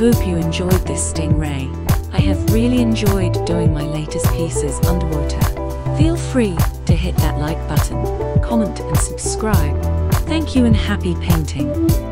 hope you enjoyed this stingray. I have really enjoyed doing my latest pieces underwater. Feel free to hit that like button, comment and subscribe. Thank you and happy painting!